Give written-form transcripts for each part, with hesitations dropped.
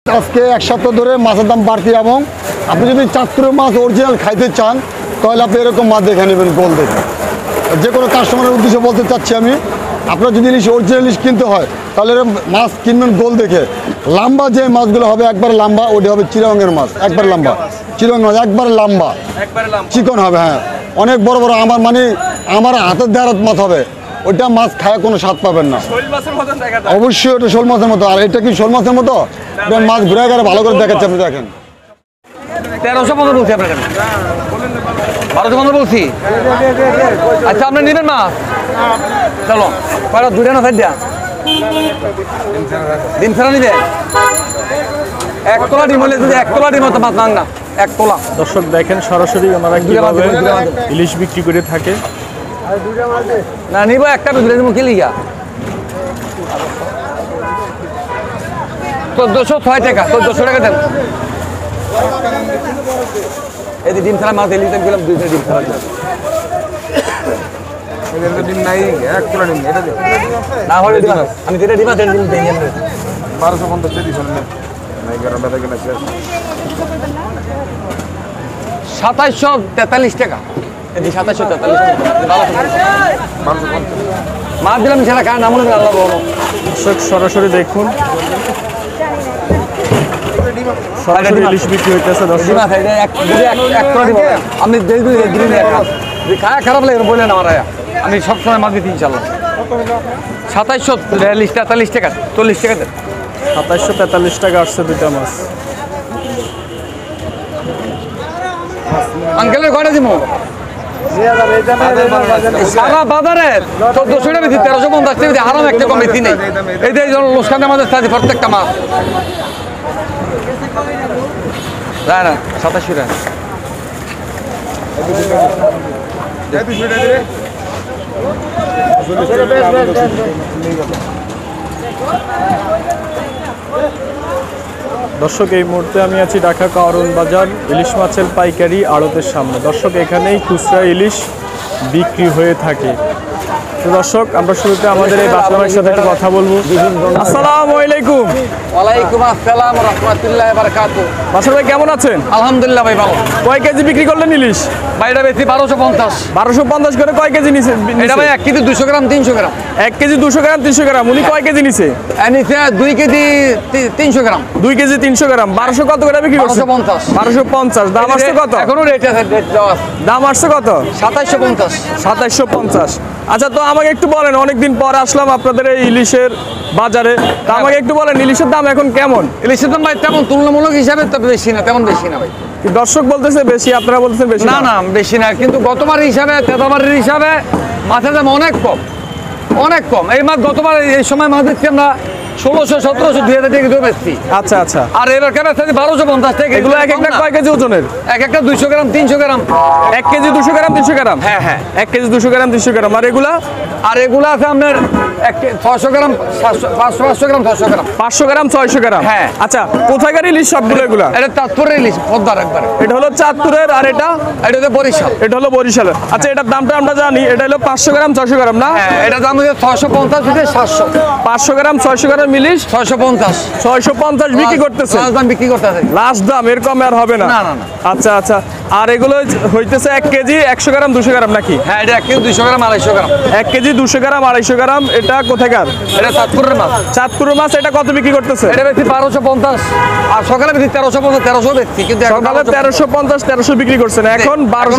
আজকে এক সপ্তাহ ধরে মাছের দাম বাড়তি, এবং আপনি যদি চাঁদপুরের মাছ অরিজিনাল খাইতে চান তাহলে আপনি এরকম মাছ দেখে নেবেন গোল দেখে। যে কোনো কাস্টমারের উদ্দেশ্যে বলতে চাচ্ছি আমি, আপনার যদি ইলিশ অরিজিনাল ইলিশ কিনতে হয় তাহলে মাছ কিনবেন গোল দেখে। লম্বা যে মাছগুলো হবে একবার লম্বা, ওটি হবে চিরঙের মাছ, একবার লম্বা চিরঙ মাছ, একবার লম্বা চিকন হবে। হ্যাঁ, অনেক বড় বড় আমার হাতের দেয়ারত মাছ হবে, ওইটা মাছ খায় কোনো স্বাদ পাবেন না। অবশ্যই ওটা শোল মাছের মতো। আর এটা কি শোল মাছের মতো? মাছ ঘুরে গেলে ভালো করে দেখাচ্ছে, আপনি দেখেন। 1315 বলছি আপনাকে, 1215 বলছি। আচ্ছা আপনি নেবেন মাছ? চলো কয়টা, দুইটা না চারটা? ডিম ছাড়া নিবেন? 1 তোলা ডিম হলে, যদি 1 তোলা ডিম হতো মাছ নাং না, 1 তোলা। দর্শক দেখেন সরাসরি ওনারা কিভাবে ইলিশ বিক্রি করে থাকে। না নিব একটা, দুটো নিব কি লিগা? 1406 টাকা, 1400 টাকা দেন। এই যে ডিম ছাড়া মাছ এলিতে গেলাম, 2টা ডিম ছাড়া দিলাম। ডিম নাই, 1 তোলা ডিম এটা দিন না হলে ডিম আমি যেটা ডিম আছে ডিম দেই আমরা 1250 টাকা দিছেন না, নাই গরম বেটা কিনা শেষ। 2743 টাকা। এই যে 2743 টাকা, 1250 মাছ দিলাম ছাড়া কার নাম হলো আল্লাহ বলো। দর্শক সরাসরি দেখুন, সরাসরি ইলিশ বিক্রি হইতেছে। দর্শক ডিম আছে, এটা এক তোলা ডিম হবে। আমি দেই দিন একটা খায় খারাপ লাগে বললেন আমার, আমি সবসময় মাছ দিই ইনশাআল্লাহ। 2743 টাকা, 40 টাকা দেন। 2743 টাকা আসছে দুইটা মাছ। আঙ্কেলের কয়টা দিব? সারা বাজারে 1400 টাকা বেশি, 1350 টাকা বেশি, হারাম একটা কম বেশি নেই। এই যে লোকসানের আমাদের সাথে প্রত্যেকটা মাছ না না 2700 টাকা। দর্শক এই মুহূর্তে আমি আছি ঢাকা কারওয়ান বাজার ইলিশ মাছের পাইকারি আড়তের সামনে। দর্শক এখানেই খুচরা ইলিশ বিক্রি হয়ে থাকে। তো দর্শক আমরা শুরুতে আমাদের এই বাসলামের সাথে একটু কথা বলবো। আসসালামু আলাইকুম। ওয়ালাইকুম আসসালাম ওয়া রাহমাতুল্লাহি ওয়া বারাকাতুহু। বাসর ভাই কেমন আছেন? আলহামদুলিল্লাহ ভাই ভালো। কয় কেজি বিক্রি করলেন ইলিশ? ভাইটা বেশি 1250। 1250 করে কয় কেজি নিছে? এটা ভাই 1 কেজি 200 গ্রাম 300 গ্রাম। 1 কেজি 200 গ্রাম 300 গ্রাম। উনি কয় কেজি নিছে? নিচে 2 কেজি 300 গ্রাম। 2 কেজি 300 গ্রাম। 1200 কত করে বিক্রি করছেন? 1250। 1250। দাম আসছে কত? এখনো রেট আছে, রেট দেওয়া আছে। দাম আসছে কত? 2750। 2750। আচ্ছা, তো আমাকে একটু বলেন, অনেকদিন পর আসলাম আপনাদের এই ইলিশের বাজারে, তা আমাকে একটু বলেন ইলিশের দাম এখন কেমন? ইলিশের দাম ভাই তেমন তুলনামূলক হিসাবে তো বেশি না, তেমন বেশি না ভাই। দর্শক বলতেছে বেশি, আপনারা বলতেছেন বেশি। না না বেশি না, কিন্তু গতবার হিসাবে, তেতাবারের হিসাবে মাছের দাম অনেক কম, অনেক কম। এই মাছ গতবার এই সময় মাছ দিচ্ছি আমরা 1600, 1700, 2000 টাকা কিলো বেচছি। আচ্ছা আচ্ছা। আর এবার কেন 1250 টাকা। এগুলো এক একটা কয় কেজি ওজনের? এক একটা 200 গ্রাম 300 গ্রাম। 1 কেজি 200 গ্রাম 300 গ্রাম। হ্যাঁ হ্যাঁ, 1 কেজি 200 গ্রাম 300 গ্রাম। আর এগুলা? আর এগুলো আছে আপনার 600 গ্রাম 500 গ্রাম 600 গ্রাম 500 গ্রাম 600 গ্রাম। হ্যাঁ। আচ্ছা, কোথাকার ইলিশ সবগুলো এগুলা? এটা চাঁদপুরের ইলিশ, পদ্মার একবার। এটা হলো চাঁদপুরের, আর এটা এটা বরিশাল। এটা হলো বরিশালের। আচ্ছা, এটার দামটা আমরা জানি, এটা হলো 500 গ্রাম 600 গ্রাম না? হ্যাঁ, এটা দাম হচ্ছে 650 থেকে 700। 500 গ্রাম 600 গ্রাম ইলিশ 650। 650 বিক্রি করতেছে। লাস্ট দাম বিক্রি করতেছে। লাস্ট দাম, এর কমে আর হবে না? না না না। আচ্ছা আচ্ছা। আর এগুলো হইতেছে 1 কেজি 100 গ্রাম 200 গ্রাম নাকি? হ্যাঁ, এটা 1 কেজি 200 গ্রাম 250 গ্রাম। 1 কেজি 200 গ্রাম 250 গ্রাম। এটা কোথাকার? এটা চাঁদপুরের মাছ। চাঁদপুরের মাছ। এটা কত বিক্রি করতেছে? এটা বেশি 1250, আর সকালে বেশি 1350, 1300 বেশি। কিন্তু সকালে 1350 1300 বিক্রি করছেন, এখন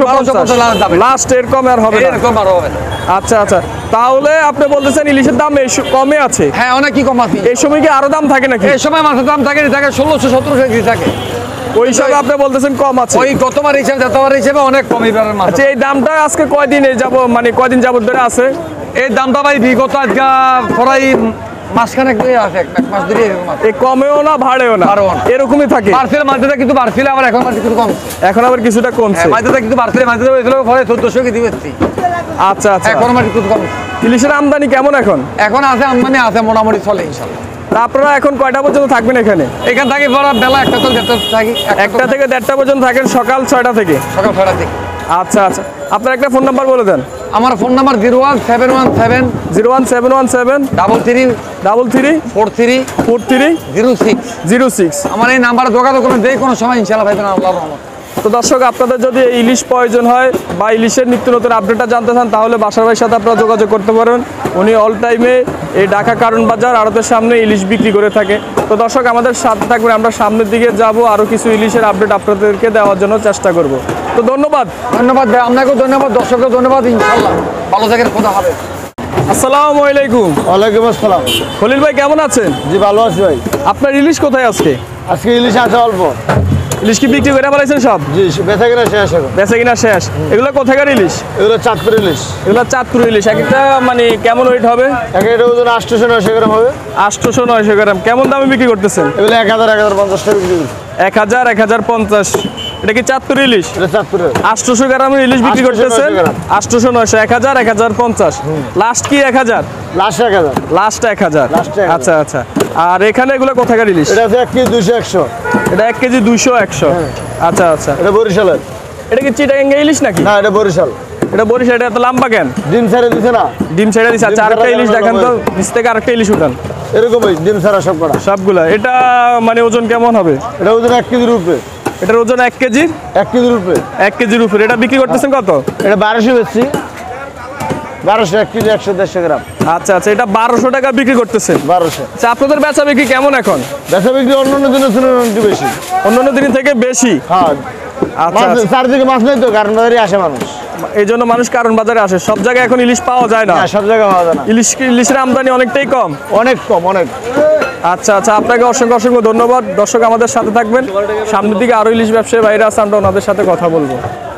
1250 লাস্ট, এর কমে আর হবে না? এরকম আর হবে না। আচ্ছা আচ্ছা। তাহলে আপনি বলতেছেন ইলিশের দাম কমে আছে? হ্যাঁ, অনেক কি কম আছে। এই সময় কি আরো দাম থাকে নাকি? এই সময় মাছের দাম থাকে 1600, 1700 কেজি থাকে। ওই হিসাবে আপনি বলতেছেন কম আছে? ওই গতবার হিসাবে, গতবার হিসাবে অনেক কম এবারের মাছ। আচ্ছা, এই দামটা আজকে কয়দিন কয়দিন যাবত ধরে আছে এই দামটা ভাই? বিগত আজকে প্রায় মাসখানেক আছে, 1 মাস ধরে এরকম আছে। এই কমেও না বাড়েও না, বাড়েও না, এরকমই থাকে। বাড়ছিল মাঝে, কিন্তু বাড়ছিল আবার এখন কিছু কম। এখন আবার কিছুটা কমছে। মাঝে কিন্তু বাড়ছিল, মাঝে হয়েছিল পরে 1400 কেজি বেচছি। আচ্ছা আচ্ছা। এখন আমার কিছু কম। ইলিশের আমদানি কেমন এখন? এখন আছে, আমদানি আছে, মোটামুটি চলে ইনশাল্লাহ। তা আপনারা এখন কয়টা পর্যন্ত থাকবেন এখানে? এখান থেকে বেলা 1টা থেকে 1:30 থাকি। 1টা থেকে 1:30 পর্যন্ত থাকেন, সকাল 6টা থেকে? সকাল 6টা থেকে। আচ্ছা আচ্ছা। আপনার একটা ফোন নাম্বার বলে দেন। আমার ফোন নাম্বার 01717 01717 33 33 43 43 06 06। আমার এই নাম্বারে যোগাযোগ করবেন, যে কোনো সময় ইনশাআল্লাহ পাইবেন আল্লাহর রহমত। তো দর্শক, আপনাদের যদি এই ইলিশ প্রয়োজন হয় বা ইলিশের নিত্য নতুন আপডেটটা জানতে চান, তাহলে বাসার ভাইয়ের সাথে আপনারা যোগাযোগ করতে পারেন। উনি অল টাইমে এই ঢাকা কারণ বাজার আড়তের সামনে ইলিশ বিক্রি করে থাকে। তো দর্শক, আমাদের সাথে থাকবেন, আমরা সামনের দিকে যাব, আরও কিছু ইলিশের আপডেট আপনাদেরকে দেওয়ার জন্য চেষ্টা করব। তো ধন্যবাদ ভাই, আপনাকেও ধন্যবাদ, দর্শককেও ধন্যবাদ। ইনশাআল্লাহ ভালো থাকেন, খোদা হাফেজ। আসসালামু আলাইকুম। ওয়ালাইকুম আসসালাম। খলিল ভাই কেমন আছেন? জি ভালো আছি ভাই। আপনার ইলিশ কোথায় আজকে? আজকে ইলিশ আছে অল্প। ইলিশ কি বিক্রি করে ফেলাইছেন সব? জি বেচা কিনা শেষ এখন। বেচা কিনা শেষ। এগুলো কোথাকার ইলিশ? এগুলো চাঁদপুর ইলিশ। এগুলো চাঁদপুর ইলিশ। এক একটা মানে কেমন ওয়েট হবে? এক একটা ওজন 800-900 গ্রাম হবে। 800-900 গ্রাম। কেমন দামে বিক্রি করতেছেন? এগুলো 1000-1050 টাকা বিক্রি করছি। 1000-1050। এটা কি চাঁদপুর ইলিশ? এটা চাঁদপুরের 800 গ্রামের ইলিশ বিক্রি 800-900 করতেছেন? গ্রাম। 800-900, 1000-1050। লাস্ট কি 1000? লাস্ট 1000। লাস্ট 1000। Last 1000 আচ্ছা আচ্ছা। আর এখানে এগুলো কোথাকার ইলিশ? এটা আছে 1 কেজি 200-100। এটা 1 কেজি 200-100। আচ্ছা আচ্ছা। এটা বরিশালের। এটা কি চিটাগাঙ্গা ইলিশ নাকি? না এটা বরিশাল। এটা বরিশাল। এটা এত লম্বা কেন? ডিম ছাড়ে দিছে না, ডিম ছেড়ে দিচ্ছে। আচ্ছা, ডিম আরেকটা ছাড়া ইলিশ কেমন দেখান তো, হবে? নিচ থেকে আরেকটা ইলিশ উঠান। এরকমই ডিম ছাড়া সব করা। সবগুলা। এটা মানে ওজন কেমন হবে? এটা ওজন 1 কেজির উপরে। এটার ওজন 1 কেজির? 1 কেজির উপরে। 1 কেজির উপরে। এটা বিক্রি করতেছেন কত? এটা 1200 বেচছি। 1200 1 কেজি 100-150 গ্রাম। আচ্ছা আচ্ছা। এটা 1200 টাকা বিক্রি করতেছেন। 1200। আচ্ছা, আপনাদের বেচা বিক্রি কেমন এখন? বেচা বিক্রি অন্যান্য দিনের তুলনায় একটু বেশি। অন্যান্য দিন থেকে বেশি? হ্যাঁ। আচ্ছা মাছ আচ্ছা। চারদিকে মাছ নেই তো, কারণ বাজারে আসে মানুষ। এই জন্য মানুষ কারণ বাজারে আসে। সব জায়গায় এখন ইলিশ পাওয়া যায় না। না সব জায়গায় পাওয়া যায় না। ইলিশের আমদানি অনেকটাই কম। অনেক কম, অনেক। আচ্ছা আচ্ছা, আপনাকে অসংখ্য অসংখ্য ধন্যবাদ। দর্শক, আমাদের সাথে থাকবেন, সামনের দিকে আরো ইলিশ ব্যবসায়ী বাইরে আছে, আমরা ওনাদের সাথে কথা বলবো।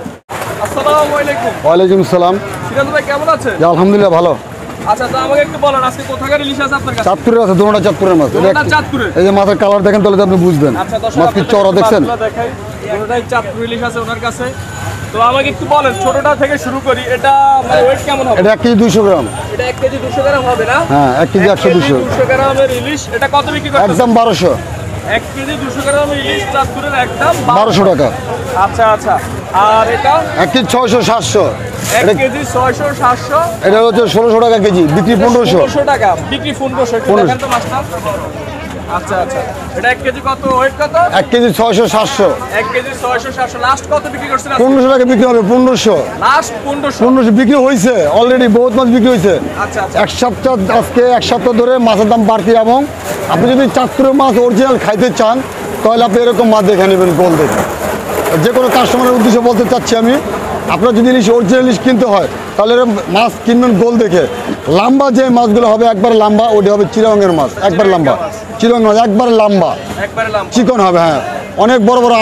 আসসালামু আলাইকুম। ওয়ালাইকুম সালাম। সিরাজ ভাই কেমন আছেন? জি আলহামদুলিল্লাহ ভালো। আচ্ছা, তো আমাকে একটু বলেন আজকে কোথাকার ইলিশ আছে আপনার কাছে? চাঁদপুরের আছে, দুটোটা চাঁদপুরের মাছ। দুটোটা চাঁদপুরের? এই যে মাছের কালার দেখেন তাহলে তো আপনি বুঝবেন। আচ্ছা, দর্শক, মাছ কি আপনাদের চড়া দেখছেন? মাছগুলো দেখাই। দুটোটাই চাঁদপুর ইলিশ আছে ওনার কাছে। তো আমাকে একটু বলেন, ছোটটা থেকে শুরু করি, এটা মানে ওয়েট কেমন হবে? এটা 1 কেজি 200 গ্রাম। এটা 1 কেজি 200 গ্রাম হবে না? হ্যাঁ 1 কেজি 100-200। 200 গ্রামের ইলিশ। এটা কত বিক্রি করতেছেন? একদম 1200। 1 কেজি 200 গ্রামের ইলিশ চাঁদপুরের একদম 1200 টাকা। আচ্ছা আচ্ছা। আর এটা 1 কেজি 600-700। 1 কেজি 600-700। এটা হচ্ছে 1600 টাকা কেজি, বিক্রি 1500। 1500 টাকা বিক্রি। 1500। একটু 1500 দেখেন তো মাছটা। আচ্ছা আচ্ছা। এটা 1 কেজি কত ওয়েট কত? 1 কেজি 600-700। 1 কেজি 600-700। লাস্ট কত বিক্রি করছেন? 1500 টাকা বিক্রি হবে। 1500। লাস্ট 1500। 1500 বিক্রি হয়েছে অলরেডি, বহুত মাছ বিক্রি হয়েছে। আচ্ছা আচ্ছা। এক সপ্তাহ, আজকে 1 সপ্তাহ ধরে মাছের দাম বাড়তি, এবং আপনি যদি চাঁদপুরের মাছ অরিজিনাল খাইতে চান তাহলে আপনি এরকম মাছ দেখে নেবেন গোল দেখে। যে কোনো কাস্টমারের উদ্দেশ্যে বলতে চাচ্ছি আমি, আপনার যদি ইলিশ অরিজিনাল ইলিশ কিনতে হয় তাহলে এরকম মাছ কিনবেন গোল দেখে। লম্বা যে মাছগুলো হবে একবার লম্বা, ওটা হবে চিরাঙের মাছ, একবার লম্বা। চিরং মাছ একবার লম্বা, একবারে লাম। চিকন হবে। হ্যাঁ অনেক বড় বড়,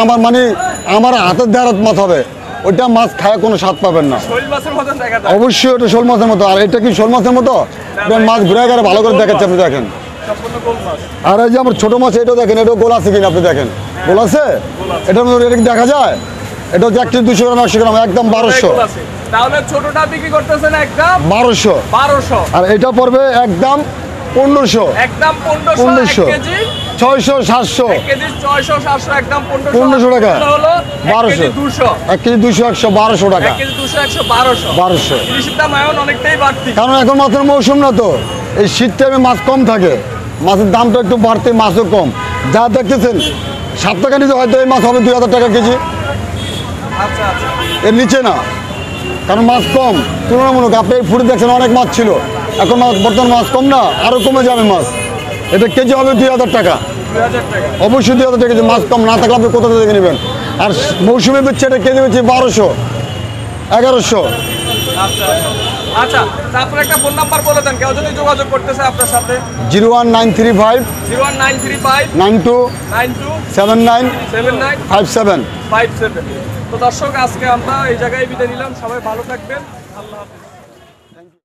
আমার হাতের দেড়াত মাছ হবে। ওইটা মাছ খায় কোনো স্বাদ পাবেন না। শৈল মাছের মতন দেখা যায়। অবশ্যই ওটা শোল মাছের মতো। আর এটা কি শোল মাছের মতো? এটা মাছ ঘুরে গেলে ভালো করে দেখাচ্ছে, আপনি দেখেন। সম্পূর্ণ গোল মাছ। আর এই যে আমার ছোট মাছ, এটাও দেখেন, এটাও গোল আছে কিনা আপনি দেখেন। গোল আছে? এটার মধ্যে এটা কি দেখা যায়? এটা হচ্ছে 1 কেজি 200 গ্রাম, 100 গ্রাম, একদম 1200। গোল আছে। তাহলে ছোটটা বিক্রি করতেছেন একদম 1200। 1200। আর এটা পড়বে একদম 1500। একদম 1500। 1500। 1 কেজি 600-700। 1 কেজি 600-700 একদম 1500। 1500 টাকা। এটা হলো 1200। 200। 1 কেজি 200-100 1200 টাকা। 1 কেজি 200 100 1200। 1200। ইলিশের দাম এখন অনেকটাই বাড়তি। কারণ এখন মাছের মৌসুম না তো, এই শীত টাইমে মাছ কম থাকে, মাছের দামটা একটু বাড়তে, মাছও কম। যা দেখতেছেন 7 টাকা নিচে হয়তো এই মাছ হবে 2000 টাকা কেজি, আচ্ছা আচ্ছা। এর নিচে না। কারণ মাছ কম তুলনামূলক। আপনি এই ফুটে দেখছেন অনেক মাছ ছিল, এখন মাছ বর্তমান মাছ কম না, আরও কমে যাবে মাছ। এটা কেজি হবে 2000 টাকা। 2000 টাকা। অবশ্যই 2000 টাকা কেজি। মাছ কম না থাকলে আপনি কোথা থেকে নেবেন? আর মৌসুমে বেচছে এটা কেজি বেচছে 1200, 1100। আচ্ছা আচ্ছা। তারপর একটা ফোন নাম্বার বলে দেন, কেউ যদি যোগাযোগ করতে চায় আপনার সাথে। 01935 01935 92 92 79 79 57। 57। তো দর্শক, আজকে আমরা এই জায়গায় বিদায় নিলাম। সবাই ভালো থাকবেন। আল্লাহ হাফেজ।